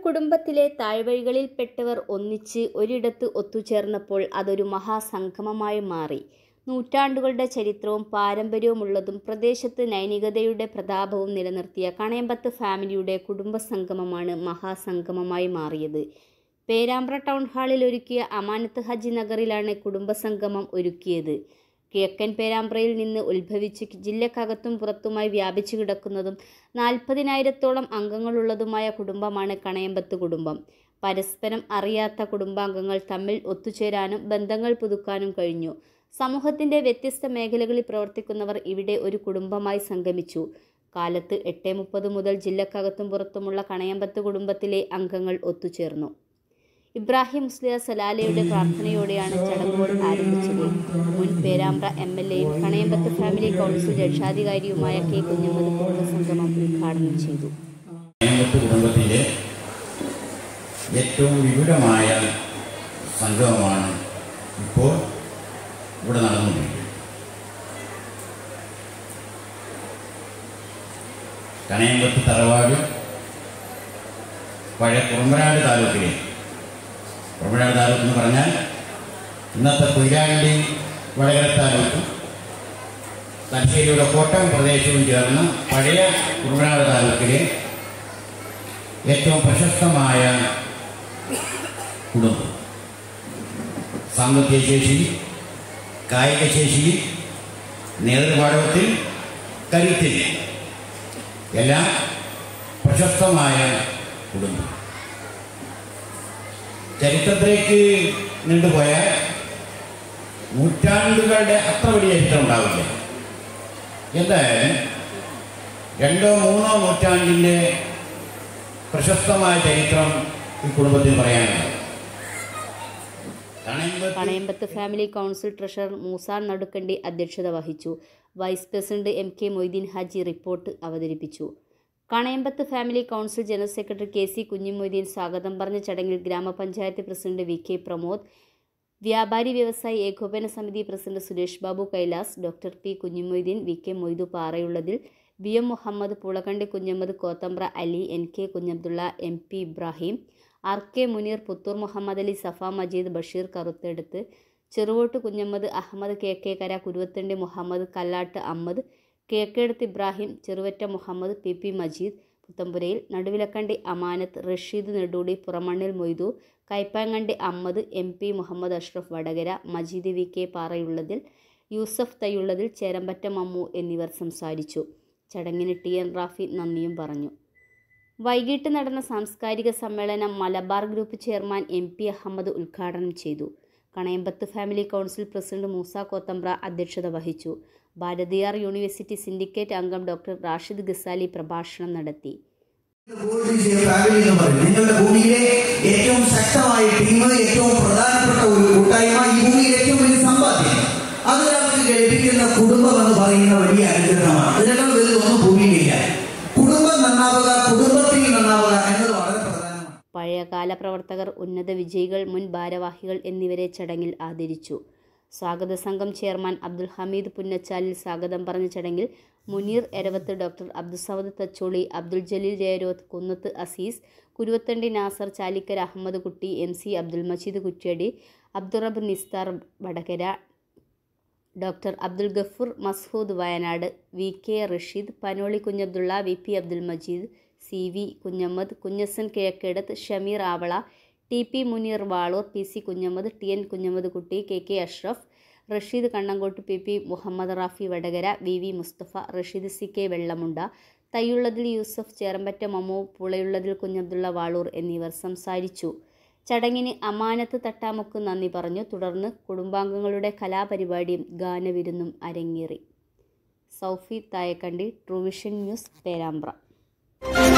കുടുംബത്തിലെ താഴ്വഴികളിൽപ്പെട്ടവർ ഒന്നിച്ച് ഒരിടത്ത് ഒത്തുചേർന്നപ്പോൾ അതൊരു മഹാസംഗമമായി മാറി. നൂറ്റാണ്ടുകളുടെ ചരിത്രവും പാരമ്പര്യവുമുള്ളതും പ്രദേശത്ത് നൈതികതയുടെ പ്രതാപവും നിലനിർത്തിയ കണയമ്പത്ത് ഫാമിലിയുടെ കുടുംബസംഗമമാണ് മഹാസംഗമമായി മാറിയത്. പേരാമ്പ്ര ടൗൺ ഹാളിൽ ഒരുക്കിയ അമാനത്ത് ഹജ്ജ് നഗറിലാണ് കുടുംബസംഗമം ഒരുക്കിയത്. കിഴക്കൻ പേരാമ്പ്രയിൽ നിന്ന് ഉത്ഭവിച്ച് ജില്ലക്കകത്തും പുറത്തുമായി വ്യാപിച്ചു കിടക്കുന്നതും 40,000-ഓളം അംഗങ്ങളുള്ളതുമായ കുടുംബമാണ് കണയമ്പത്ത് കുടുംബം. പരസ്പരം അറിയാത്ത കുടുംബാംഗങ്ങൾ തമ്മിൽ ഒത്തുചേരാനും ബന്ധങ്ങൾ പുതുക്കാനും കഴിഞ്ഞു. സമൂഹത്തിൻ്റെ വ്യത്യസ്ത മേഖലകളിൽ പ്രവർത്തിക്കുന്നവർ ഇവിടെ ഒരു കുടുംബമായി സംഗമിച്ചു. കാലത്ത് 8:30 മുതൽ ജില്ലക്കകത്തും പുറത്തുമുള്ള കണയമ്പത്ത് കുടുംബത്തിലെ അംഗങ്ങൾ ഒത്തുചേർന്നു. ഇബ്രാഹിം മുസ്ലിയാർ സലാലയുടെ പ്രാർത്ഥനയോടെയാണ് ചടങ്ങുകൾ ആരംഭിച്ചത്. മുൻ പേരാമ്പ്ര MLAയും കണയമ്പത്ത് ഫാമിലി കൗൺസിൽ രക്ഷാധികാരിയുമായ കെ കുഞ്ഞമ്മദ് കുടുംബസംഗമം ഉദ്ഘാടനം ചെയ്തു. കണയമ്പത്ത് കുടുംബത്തിൻ്റെ ഏറ്റവും വിപുലമായ സംഗമമാണ് ഇപ്പോൾ ഇവിടെ നടന്നുകൊണ്ടിരിക്കുന്നത്. കണയമ്പത്ത് തറവാട് പഴയ കുറുമ്പനാട് താലൂക്കിലെ, കുറുമ്പനാട് താലൂക്ക് എന്ന് പറഞ്ഞാൽ ഇന്നത്തെ കൊയിലാണ്ടി വടകര താലൂക്കും തലശ്ശേരിയുടെ കോട്ടയം പ്രദേശവും ചേർന്ന പഴയ കുറുമ്പനാട് താലൂക്കിലെ ഏറ്റവും പ്രശസ്തമായ കുടുംബം. സാമ്പത്തിക ശേഷി, കായിക ശേഷി, നേതൃപാടവത്തിൽ, കരുത്തിൽ എല്ലാം പ്രശസ്തമായ കുടുംബം. ചരിത്രത്തിലേക്ക് നീണ്ടുപോയാൽ നൂറ്റാണ്ടുകളുടെ അത്ര വലിയ ചരിത്രം ഉണ്ടാവില്ല. എന്തായാലും 2-3 നൂറ്റാണ്ടിൻ്റെ പ്രശസ്തമായ ചരിത്രം ഈ കുടുംബത്തിൽ പറയാനുണ്ട്. Kanayambath family council treasurer Moosa Nadukkandi അധ്യക്ഷത വഹിച്ചു. Vice president MK Moideen Haji report അവതരിപ്പിച്ചു. Kanayambath family council general secretary KC Kunhimoideen സ്വാഗതം പറഞ്ഞ ചടങ്ങിൽ ഗ്രാമപഞ്ചായത്ത് പ്രസിഡന്റ് VK പ്രമോദ്, വ്യാപാരി വ്യവസായി ഏകോപന സമിതി president Suresh Babu Kailas, doctor P Kunhimoideen, VK Moidu പാറയുള്ളതിൽ, BM Muhammad, Poolakkandi Kunhammad, Kothambra Ali, NK Kunhabdulla, MP Ibrahim, RK Muneer, Puthur Muhammad Ali, Safa Majeed, Basheer Karuthedath, Cheruvottu Kunhammad, Ahammed KK Kara, Kuruvathandi Muhammad, Kallat Ahmed, കേക്കെടുത്ത് Ibrahim, Cheruvatta Muhammad, PP Majeed പുത്തമ്പുരയിൽ, Naduvilakkandi അമാനത്ത്, റഷീദ് നെടൂടി, പുറമണ്ണിൽ മൊയ്തു, കൈപ്പാങ്ങണ്ടി അഹമ്മദ്, MP മുഹമ്മദ് അഷ്റഫ് വടകര, മജീദ് VK പാറയുള്ളതിൽ, യൂസഫ് തയ്യുള്ളതിൽ, ചേരമ്പറ്റ മമ്മു എന്നിവർ സംസാരിച്ചു. ചടങ്ങിന് TN റാഫി നന്ദിയും പറഞ്ഞു. വൈകിട്ട് നടന്ന സാംസ്കാരിക സമ്മേളനം Malabar group chairman MP Ahammed ഉദ്ഘാടനം ചെയ്തു. Kanayambath family council president Moosa Kothambra അധ്യക്ഷത വഹിച്ചു. ഭാരതിയാർ യൂണിവേഴ്സിറ്റി സിൻഡിക്കേറ്റ് അംഗം ഡോക്ടർ റാഷിദ് ഗസാലി പ്രഭാഷണം നടത്തി. നിങ്ങളുടെ ഭൂമിയിലെ ഏറ്റവും ശക്തമായ ടീം, ഏറ്റവും പ്രധാനപ്പെട്ട ഒരു കൂട്ടായ്മ, ഈ ഭൂമിയിലെ ഏറ്റവും വലിയ സമ്പാദ്യം, അത് നമുക്ക് ലഭിക്കുന്ന കുടുംബം എന്ന് പറയുന്ന വലിയ അനുഗ്രഹമാണ്. അതിനേക്കാൾ വലുതൊന്നും ഭൂമിയിലില്ല. കുടുംബം നന്നാവുക, കുടുംബത്തിൽ നന്നാവുക എന്നത് വളരെ പ്രധാനമാണ്. പഴയകാല പ്രവർത്തകർ, ഉന്നത വിജയികൾ, മുൻ ഭാരവാഹികൾ എന്നിവരെ ചടങ്ങിൽ ആദരിച്ചു. സ്വാഗത സംഘം ചെയർമാൻ അബ്ദുൽ ഹമീദ് പുന്നച്ചാലിൽ സ്വാഗതം പറഞ്ഞ ചടങ്ങിൽ Muneer Eravath, doctor Abdussamad Thacholi, Abdul Jaleel Jayaroth, Kunnath Azeez, Kuruvathandi Nasar, Chalikkara Ahammed Kutty, MC Abdul Majeed Kuttiadi, Abdurab Nisthar Vadakara, doctor Abdul Gafoor Mashood Wayanad, VK Rasheed, Panoli Kunhabdulla, VP Abdul Majeed, CV Kunhammad, Kunhasan Kizhakkedath, Shameer Avala, TP Muneer Valoor, PC Kunhammad, TN Kunhammad Kutty, KK Ashraf, Rasheed Kannankottu, PP Muhammad Rafi Vadakara, VV Mustafa, Rasheed CK Vellamunda, തയ്യുള്ളതിൽ Yusuf, ചേരമ്പറ്റ Mammu, പുളയുള്ളതിൽ Kunhabdulla Valoor എന്നിവർ സംസാരിച്ചു. ചടങ്ങിന് അമാനത്ത് തട്ടാമുക്ക് നന്ദി പറഞ്ഞു. തുടർന്ന് കുടുംബാംഗങ്ങളുടെ കലാപരിപാടിയും ഗാനവിരുന്നും അരങ്ങേറി. Soufi Thayakkandi, Truevision news, Perambra.